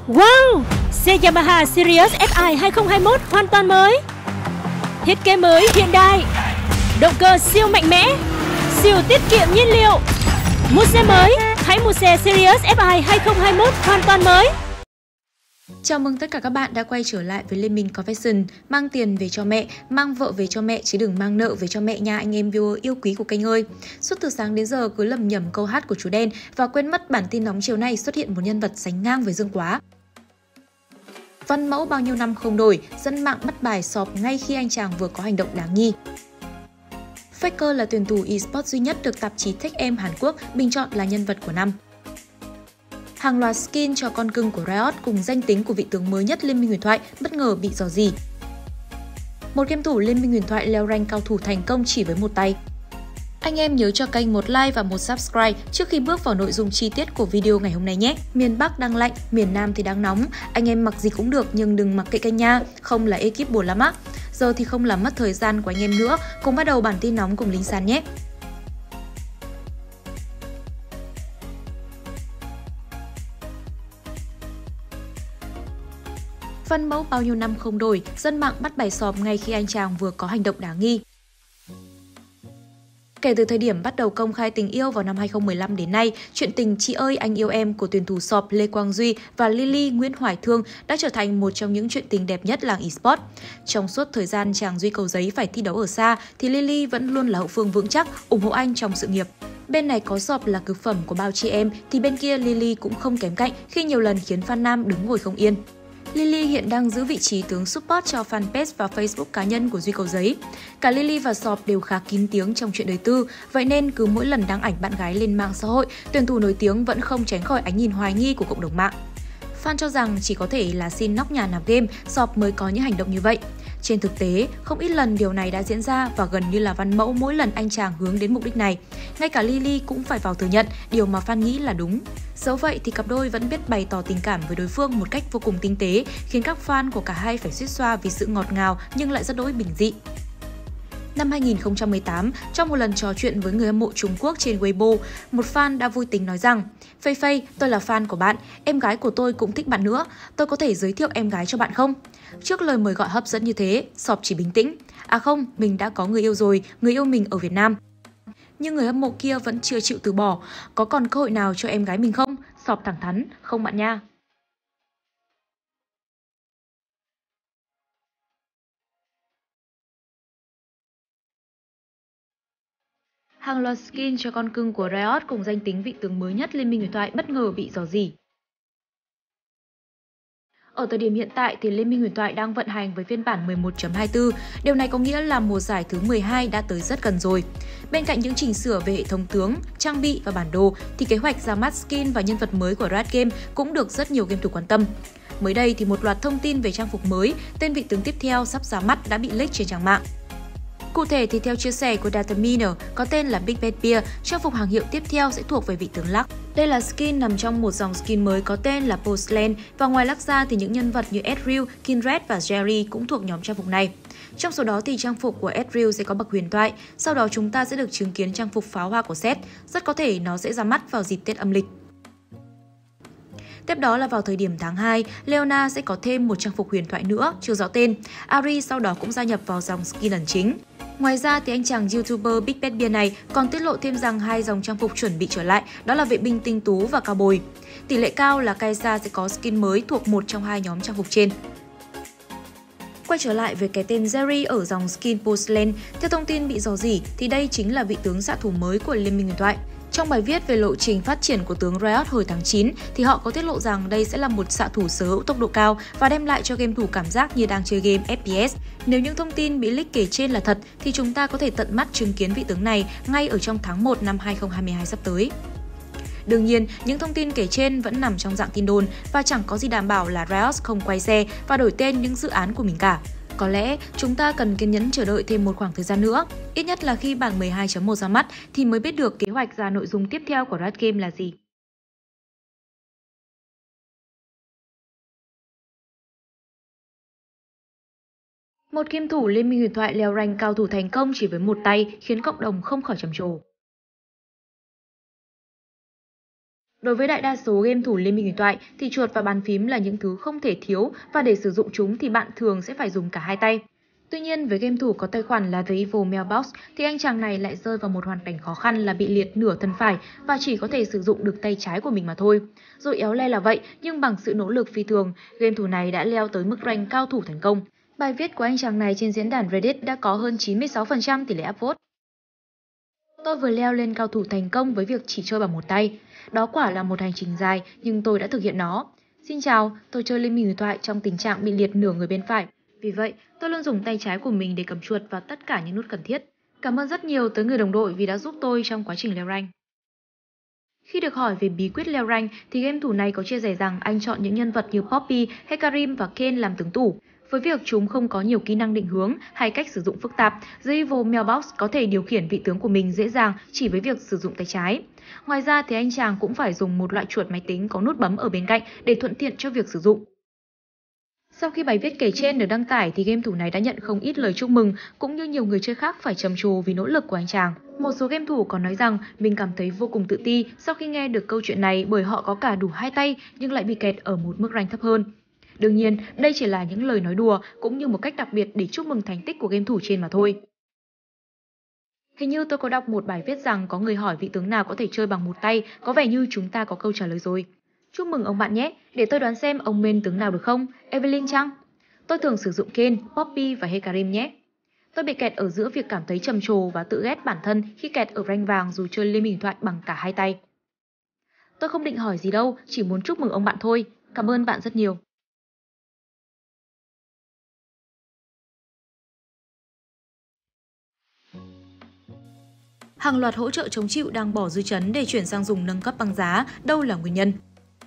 Wow! Xe Yamaha Sirius FI 2021 hoàn toàn mới. Thiết kế mới hiện đại, động cơ siêu mạnh mẽ, siêu tiết kiệm nhiên liệu. Mua xe mới, hãy mua xe Sirius FI 2021 hoàn toàn mới. Chào mừng tất cả các bạn đã quay trở lại với Liên Minh Confession. Mang tiền về cho mẹ, mang vợ về cho mẹ chứ đừng mang nợ về cho mẹ nha anh em viewer yêu quý của kênh ơi. Suốt từ sáng đến giờ cứ lầm nhầm câu hát của chú đen và quên mất bản tin nóng chiều nay xuất hiện một nhân vật sánh ngang với Dương Quá. Văn mẫu bao nhiêu năm không đổi, dân mạng bắt bài sọp ngay khi anh chàng vừa có hành động đáng nghi. Faker là tuyển thủ eSports duy nhất được tạp chí Tech Em Hàn Quốc bình chọn là nhân vật của năm. Hàng loạt skin cho con cưng của Riot cùng danh tính của vị tướng mới nhất Liên minh huyền thoại bất ngờ bị rò rỉ. Một game thủ Liên minh huyền thoại leo rank cao thủ thành công chỉ với một tay. Anh em nhớ cho kênh một like và một subscribe trước khi bước vào nội dung chi tiết của video ngày hôm nay nhé. Miền Bắc đang lạnh, miền Nam thì đang nóng. Anh em mặc gì cũng được nhưng đừng mặc kệ kênh nha, không là ekip buồn lắm á. Giờ thì không làm mất thời gian của anh em nữa, cùng bắt đầu bản tin nóng cùng Linh San nhé. Văn mẫu bao nhiêu năm không đổi, dân mạng bắt bài sọp ngay khi anh chàng vừa có hành động đáng nghi. Kể từ thời điểm bắt đầu công khai tình yêu vào năm 2015 đến nay, chuyện tình Chị ơi anh yêu em của tuyển thủ sọp Lê Quang Duy và Lily Nguyễn Hoài Thương đã trở thành một trong những chuyện tình đẹp nhất làng eSports. Trong suốt thời gian chàng Duy Cầu Giấy phải thi đấu ở xa, thì Lily vẫn luôn là hậu phương vững chắc, ủng hộ anh trong sự nghiệp. Bên này có sọp là cực phẩm của bao chị em, thì bên kia Lily cũng không kém cạnh khi nhiều lần khiến fan nam đứng ngồi không yên. Lily hiện đang giữ vị trí tướng support cho fanpage và Facebook cá nhân của Duy Cầu Giấy. Cả Lily và Sọp đều khá kín tiếng trong chuyện đời tư, vậy nên cứ mỗi lần đăng ảnh bạn gái lên mạng xã hội, tuyển thủ nổi tiếng vẫn không tránh khỏi ánh nhìn hoài nghi của cộng đồng mạng. Fan cho rằng chỉ có thể là xin nóc nhà nạp game, Sọp mới có những hành động như vậy. Trên thực tế, không ít lần điều này đã diễn ra và gần như là văn mẫu mỗi lần anh chàng hướng đến mục đích này. Ngay cả Lily cũng phải vào thừa nhận điều mà fan nghĩ là đúng. Dẫu vậy thì cặp đôi vẫn biết bày tỏ tình cảm với đối phương một cách vô cùng tinh tế, khiến các fan của cả hai phải suýt xoa vì sự ngọt ngào nhưng lại rất đỗi bình dị. Năm 2018, trong một lần trò chuyện với người hâm mộ Trung Quốc trên Weibo, một fan đã vui tính nói rằng: "Phây Phây, tôi là fan của bạn, em gái của tôi cũng thích bạn nữa, tôi có thể giới thiệu em gái cho bạn không?" Trước lời mời gọi hấp dẫn như thế, Sọp chỉ bình tĩnh: "À không, mình đã có người yêu rồi, người yêu mình ở Việt Nam." Nhưng người hâm mộ kia vẫn chưa chịu từ bỏ: "Có còn cơ hội nào cho em gái mình không?" Sọp thẳng thắn: "Không bạn nha." Hàng loạt skin cho con cưng của Riot cùng danh tính vị tướng mới nhất Liên minh huyền thoại bất ngờ bị rò rỉ. Ở thời điểm hiện tại thì Liên minh huyền thoại đang vận hành với phiên bản 11.24, điều này có nghĩa là mùa giải thứ 12 đã tới rất gần rồi. Bên cạnh những chỉnh sửa về hệ thống tướng, trang bị và bản đồ thì kế hoạch ra mắt skin và nhân vật mới của Riot Games cũng được rất nhiều game thủ quan tâm. Mới đây thì một loạt thông tin về trang phục mới, tên vị tướng tiếp theo sắp ra mắt đã bị leak trên trang mạng. Cụ thể thì theo chia sẻ của Dataminer có tên là Big Bad Bear, trang phục hàng hiệu tiếp theo sẽ thuộc về vị tướng Lux. Đây là skin nằm trong một dòng skin mới có tên là Postland và ngoài Lux ra thì những nhân vật như Ezreal, Kindred và Jerry cũng thuộc nhóm trang phục này. Trong số đó thì trang phục của Ezreal sẽ có bậc huyền thoại, sau đó chúng ta sẽ được chứng kiến trang phục pháo hoa của Seth, rất có thể nó sẽ ra mắt vào dịp Tết âm lịch. Tiếp đó là vào thời điểm tháng 2, Leona sẽ có thêm một trang phục huyền thoại nữa, chưa rõ tên. Ari sau đó cũng gia nhập vào dòng skin ẩn chính. Ngoài ra thì anh chàng YouTuber Big Bad Bear này còn tiết lộ thêm rằng hai dòng trang phục chuẩn bị trở lại, đó là vệ binh tinh tú và cao bồi. Tỷ lệ cao là Kai'Sa sẽ có skin mới thuộc một trong hai nhóm trang phục trên. Quay trở lại về cái tên Jerry ở dòng skin Postland, theo thông tin bị rò rỉ thì đây chính là vị tướng xạ thủ mới của Liên minh huyền thoại. Trong bài viết về lộ trình phát triển của tướng Riot hồi tháng 9 thì họ có tiết lộ rằng đây sẽ là một xạ thủ sở hữu tốc độ cao và đem lại cho game thủ cảm giác như đang chơi game FPS. Nếu những thông tin bị leak kể trên là thật thì chúng ta có thể tận mắt chứng kiến vị tướng này ngay ở trong tháng 1 năm 2022 sắp tới. Đương nhiên, những thông tin kể trên vẫn nằm trong dạng tin đồn và chẳng có gì đảm bảo là Riot không quay xe và đổi tên những dự án của mình cả. Có lẽ chúng ta cần kiên nhẫn chờ đợi thêm một khoảng thời gian nữa, ít nhất là khi bản 12.1 ra mắt thì mới biết được kế hoạch ra nội dung tiếp theo của Riot Games là gì. Một game thủ Liên minh huyền thoại leo rank cao thủ thành công chỉ với một tay khiến cộng đồng không khỏi trầm trồ. Đối với đại đa số game thủ Liên minh huyền thoại thì chuột và bàn phím là những thứ không thể thiếu và để sử dụng chúng thì bạn thường sẽ phải dùng cả hai tay. Tuy nhiên với game thủ có tài khoản là The Evil Mailbox thì anh chàng này lại rơi vào một hoàn cảnh khó khăn là bị liệt nửa thân phải và chỉ có thể sử dụng được tay trái của mình mà thôi. Dù éo le là vậy nhưng bằng sự nỗ lực phi thường, game thủ này đã leo tới mức rank cao thủ thành công. Bài viết của anh chàng này trên diễn đàn Reddit đã có hơn 96% tỷ lệ upvote. Tôi vừa leo lên cao thủ thành công với việc chỉ chơi bằng một tay. Đó quả là một hành trình dài nhưng tôi đã thực hiện nó. Xin chào, tôi chơi Liên minh huyền thoại trong tình trạng bị liệt nửa người bên phải. Vì vậy, tôi luôn dùng tay trái của mình để cầm chuột vào tất cả những nút cần thiết. Cảm ơn rất nhiều tới người đồng đội vì đã giúp tôi trong quá trình leo rank. Khi được hỏi về bí quyết leo rank thì game thủ này có chia sẻ rằng anh chọn những nhân vật như Poppy, Hecarim và Kayn làm tướng tủ. Với việc chúng không có nhiều kỹ năng định hướng hay cách sử dụng phức tạp, The Evil Mailbox có thể điều khiển vị tướng của mình dễ dàng chỉ với việc sử dụng tay trái. Ngoài ra thì anh chàng cũng phải dùng một loại chuột máy tính có nút bấm ở bên cạnh để thuận tiện cho việc sử dụng. Sau khi bài viết kể trên được đăng tải thì game thủ này đã nhận không ít lời chúc mừng, cũng như nhiều người chơi khác phải trầm trồ vì nỗ lực của anh chàng. Một số game thủ còn nói rằng mình cảm thấy vô cùng tự ti sau khi nghe được câu chuyện này bởi họ có cả đủ hai tay nhưng lại bị kẹt ở một mức rank thấp hơn. Đương nhiên, đây chỉ là những lời nói đùa cũng như một cách đặc biệt để chúc mừng thành tích của game thủ trên mà thôi. Hình như tôi có đọc một bài viết rằng có người hỏi vị tướng nào có thể chơi bằng một tay, có vẻ như chúng ta có câu trả lời rồi. Chúc mừng ông bạn nhé, để tôi đoán xem ông main tướng nào được không? Evelynn chăng? Tôi thường sử dụng Kayn, Poppy và Hecarim nhé. Tôi bị kẹt ở giữa việc cảm thấy trầm trồ và tự ghét bản thân khi kẹt ở rank vàng dù chơi Liên minh huyền thoại bằng cả hai tay. Tôi không định hỏi gì đâu, chỉ muốn chúc mừng ông bạn thôi. Cảm ơn bạn rất nhiều. Hàng loạt hỗ trợ chống chịu đang bỏ dư chấn để chuyển sang dùng nâng cấp băng giá, đâu là nguyên nhân?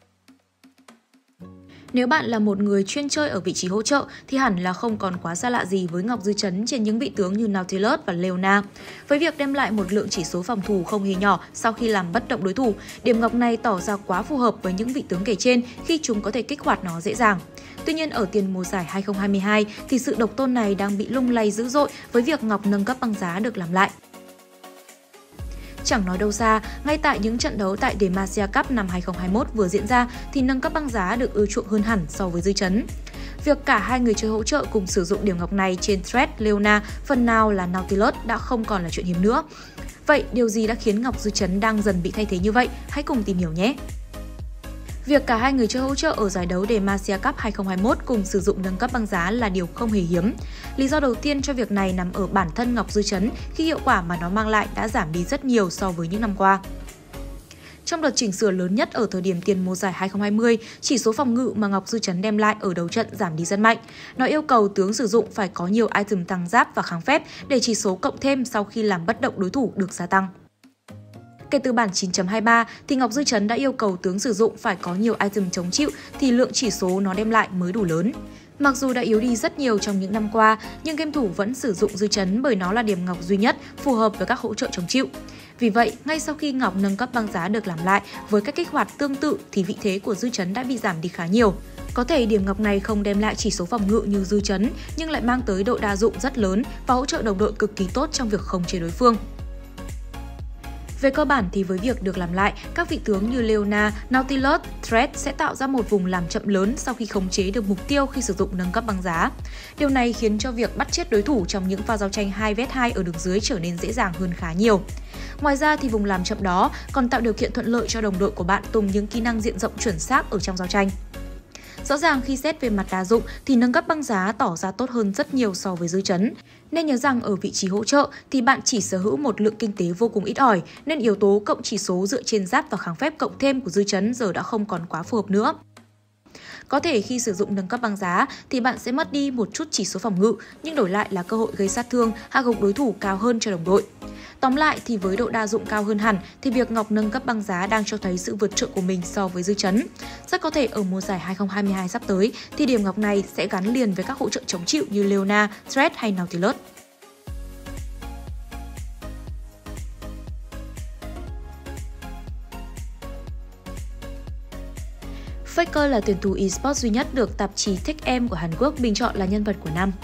Nếu bạn là một người chuyên chơi ở vị trí hỗ trợ thì hẳn là không còn quá xa lạ gì với ngọc dư chấn trên những vị tướng như Nautilus và Leona. Với việc đem lại một lượng chỉ số phòng thủ không hề nhỏ sau khi làm bất động đối thủ, điểm ngọc này tỏ ra quá phù hợp với những vị tướng kể trên khi chúng có thể kích hoạt nó dễ dàng. Tuy nhiên ở tiền mùa giải 2022 thì sự độc tôn này đang bị lung lay dữ dội với việc ngọc nâng cấp băng giá được làm lại. Chẳng nói đâu xa, ngay tại những trận đấu tại Demacia Cup năm 2021 vừa diễn ra thì nâng cấp băng giá được ưa chuộng hơn hẳn so với dư chấn. Việc cả hai người chơi hỗ trợ cùng sử dụng điểm ngọc này trên thread Leona, phần nào là Nautilus đã không còn là chuyện hiếm nữa. Vậy điều gì đã khiến ngọc dư chấn đang dần bị thay thế như vậy? Hãy cùng tìm hiểu nhé! Việc cả hai người chơi hỗ trợ ở giải đấu Demacia Cup 2021 cùng sử dụng nâng cấp băng giá là điều không hề hiếm. Lý do đầu tiên cho việc này nằm ở bản thân ngọc dư chấn khi hiệu quả mà nó mang lại đã giảm đi rất nhiều so với những năm qua. Trong đợt chỉnh sửa lớn nhất ở thời điểm tiền mùa giải 2020, chỉ số phòng ngự mà ngọc dư chấn đem lại ở đấu trận giảm đi rất mạnh. Nó yêu cầu tướng sử dụng phải có nhiều item tăng giáp và kháng phép để chỉ số cộng thêm sau khi làm bất động đối thủ được gia tăng. Kể từ bản 9.23 thì ngọc dư chấn đã yêu cầu tướng sử dụng phải có nhiều item chống chịu thì lượng chỉ số nó đem lại mới đủ lớn. Mặc dù đã yếu đi rất nhiều trong những năm qua, nhưng game thủ vẫn sử dụng dư chấn bởi nó là điểm ngọc duy nhất phù hợp với các hỗ trợ chống chịu. Vì vậy, ngay sau khi ngọc nâng cấp băng giá được làm lại với các kích hoạt tương tự thì vị thế của dư chấn đã bị giảm đi khá nhiều. Có thể điểm ngọc này không đem lại chỉ số phòng ngự như dư chấn nhưng lại mang tới độ đa dụng rất lớn và hỗ trợ đồng đội cực kỳ tốt trong việc khống chế đối phương. Về cơ bản thì với việc được làm lại, các vị tướng như Leona, Nautilus, Thread sẽ tạo ra một vùng làm chậm lớn sau khi khống chế được mục tiêu khi sử dụng nâng cấp băng giá. Điều này khiến cho việc bắt chết đối thủ trong những pha giao tranh 2vs2 ở đường dưới trở nên dễ dàng hơn khá nhiều. Ngoài ra thì vùng làm chậm đó còn tạo điều kiện thuận lợi cho đồng đội của bạn tung những kỹ năng diện rộng chuẩn xác ở trong giao tranh. Rõ ràng khi xét về mặt đa dụng thì nâng cấp băng giá tỏ ra tốt hơn rất nhiều so với dư chấn. Nên nhớ rằng ở vị trí hỗ trợ thì bạn chỉ sở hữu một lượng kinh tế vô cùng ít ỏi nên yếu tố cộng chỉ số dựa trên giáp và kháng phép cộng thêm của dư chấn giờ đã không còn quá phù hợp nữa. Có thể khi sử dụng nâng cấp băng giá thì bạn sẽ mất đi một chút chỉ số phòng ngự nhưng đổi lại là cơ hội gây sát thương, hạ gục đối thủ cao hơn cho đồng đội. Tóm lại thì với độ đa dụng cao hơn hẳn thì việc ngọc nâng cấp băng giá đang cho thấy sự vượt trội của mình so với dư chấn. Rất có thể ở mùa giải 2022 sắp tới thì điểm ngọc này sẽ gắn liền với các hỗ trợ chống chịu như Leona, Thread hay Nautilus. Faker là tuyển thủ eSports duy nhất được tạp chí TechM của Hàn Quốc bình chọn là nhân vật của năm.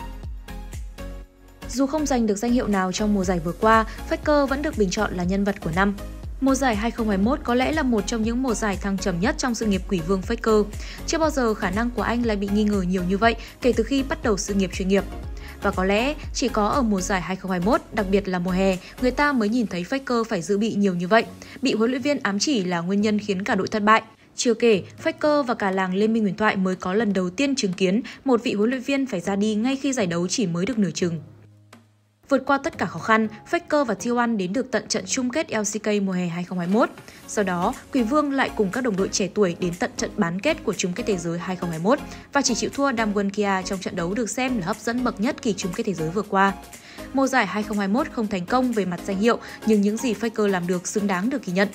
Dù không giành được danh hiệu nào trong mùa giải vừa qua, Faker vẫn được bình chọn là nhân vật của năm. Mùa giải 2021 có lẽ là một trong những mùa giải thăng trầm nhất trong sự nghiệp quỷ vương Faker. Chưa bao giờ khả năng của anh lại bị nghi ngờ nhiều như vậy kể từ khi bắt đầu sự nghiệp chuyên nghiệp. Và có lẽ chỉ có ở mùa giải 2021, đặc biệt là mùa hè, người ta mới nhìn thấy Faker phải dự bị nhiều như vậy. Bị huấn luyện viên ám chỉ là nguyên nhân khiến cả đội thất bại. Chưa kể, Faker và cả làng Liên minh huyền thoại mới có lần đầu tiên chứng kiến một vị huấn luyện viên phải ra đi ngay khi giải đấu chỉ mới được nửa chừng. Vượt qua tất cả khó khăn, Faker và T1 đến được tận trận chung kết LCK mùa hè 2021. Sau đó, Quỷ Vương lại cùng các đồng đội trẻ tuổi đến tận trận bán kết của chung kết thế giới 2021 và chỉ chịu thua Damwon Kia trong trận đấu được xem là hấp dẫn bậc nhất kỳ chung kết thế giới vừa qua. Mùa giải 2021 không thành công về mặt danh hiệu, nhưng những gì Faker làm được xứng đáng được ghi nhận.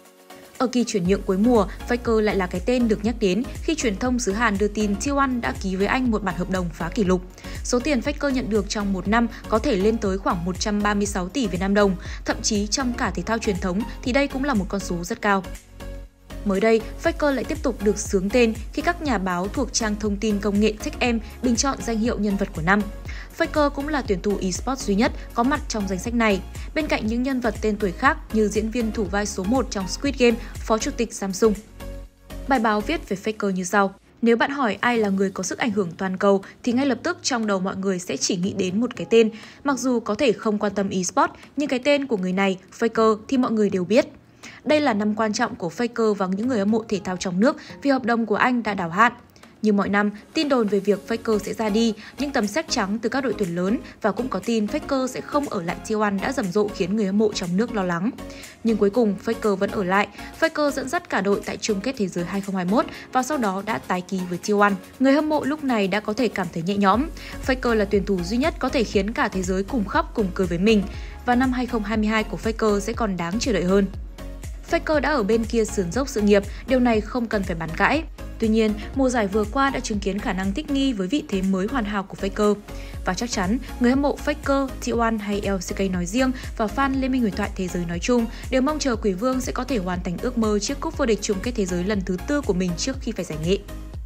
Ở kỳ chuyển nhượng cuối mùa, Faker lại là cái tên được nhắc đến khi truyền thông xứ Hàn đưa tin T1 đã ký với anh một bản hợp đồng phá kỷ lục. Số tiền Faker nhận được trong một năm có thể lên tới khoảng 136 tỷ Việt Nam đồng, thậm chí trong cả thể thao truyền thống thì đây cũng là một con số rất cao. Mới đây, Faker lại tiếp tục được xướng tên khi các nhà báo thuộc trang thông tin công nghệ TechM bình chọn danh hiệu nhân vật của năm. Faker cũng là tuyển thủ eSports duy nhất có mặt trong danh sách này, bên cạnh những nhân vật tên tuổi khác như diễn viên thủ vai số 1 trong Squid Game, phó chủ tịch Samsung. Bài báo viết về Faker như sau. Nếu bạn hỏi ai là người có sức ảnh hưởng toàn cầu thì ngay lập tức trong đầu mọi người sẽ chỉ nghĩ đến một cái tên. Mặc dù có thể không quan tâm eSports, nhưng cái tên của người này, Faker, thì mọi người đều biết. Đây là năm quan trọng của Faker và những người hâm mộ thể thao trong nước vì hợp đồng của anh đã đáo hạn. Như mọi năm, tin đồn về việc Faker sẽ ra đi, những tấm séc trắng từ các đội tuyển lớn và cũng có tin Faker sẽ không ở lại T1 đã rầm rộ khiến người hâm mộ trong nước lo lắng. Nhưng cuối cùng, Faker vẫn ở lại. Faker dẫn dắt cả đội tại chung kết thế giới 2021 và sau đó đã tái ký với T1. Người hâm mộ lúc này đã có thể cảm thấy nhẹ nhõm. Faker là tuyển thủ duy nhất có thể khiến cả thế giới cùng khóc cùng cười với mình. Và năm 2022 của Faker sẽ còn đáng chờ đợi hơn. Faker đã ở bên kia sườn dốc sự nghiệp, điều này không cần phải bàn cãi. Tuy nhiên, mùa giải vừa qua đã chứng kiến khả năng thích nghi với vị thế mới hoàn hảo của Faker. Và chắc chắn, người hâm mộ Faker, T1 hay LCK nói riêng và fan Liên minh huyền thoại thế giới nói chung đều mong chờ Quỷ Vương sẽ có thể hoàn thành ước mơ chiếc cúp vô địch chung kết thế giới lần thứ 4 của mình trước khi phải giải nghệ.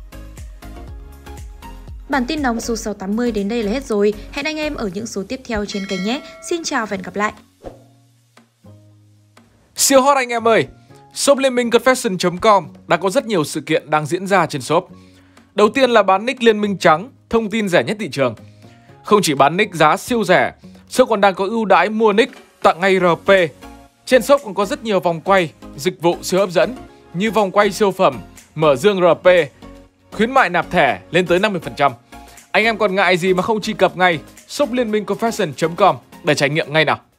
Bản tin nóng số 680 đến đây là hết rồi. Hẹn anh em ở những số tiếp theo trên kênh nhé. Xin chào và hẹn gặp lại. Siêu hot anh em ơi! Shop Liên minh Confession.com đã có rất nhiều sự kiện đang diễn ra trên shop. Đầu tiên là bán nick Liên minh trắng, thông tin rẻ nhất thị trường. Không chỉ bán nick giá siêu rẻ, shop còn đang có ưu đãi mua nick tặng ngay RP. Trên shop còn có rất nhiều vòng quay, dịch vụ siêu hấp dẫn như vòng quay siêu phẩm, mở dương RP, khuyến mại nạp thẻ lên tới 50%. Anh em còn ngại gì mà không truy cập ngay shop Liên minh Confession.com để trải nghiệm ngay nào.